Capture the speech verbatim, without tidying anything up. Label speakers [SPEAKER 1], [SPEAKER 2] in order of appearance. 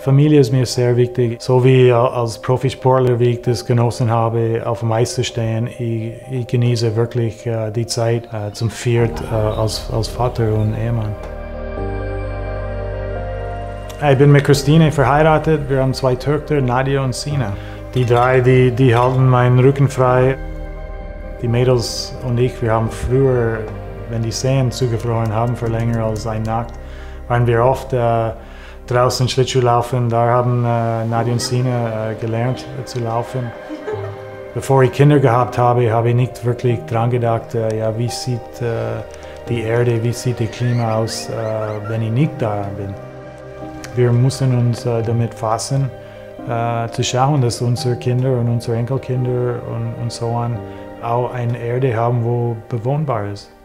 [SPEAKER 1] Familie ist mir sehr wichtig. So wie als Profisportler, wie ich das genossen habe, auf dem Eis zu stehen, ich, ich genieße wirklich äh, die Zeit äh, zum Viert äh, als, als Vater und Ehemann. Ich bin mit Christine verheiratet. Wir haben zwei Töchter, Nadia und Sina. Die drei, die, die halten meinen Rücken frei. Die Mädels und ich, wir haben früher, wenn die Seen zugefroren haben, für länger als eine Nacht, waren wir oft äh, draußen Schlittschuh laufen. Da haben äh, Nadia und Sina äh, gelernt äh, zu laufen. Bevor ich Kinder gehabt habe, habe ich nicht wirklich dran gedacht, äh, ja, wie sieht äh, die Erde, wie sieht das Klima aus, äh, wenn ich nicht da bin. Wir müssen uns äh, damit fassen, äh, zu schauen, dass unsere Kinder und unsere Enkelkinder und, und so on auch eine Erde haben, wo bewohnbar ist.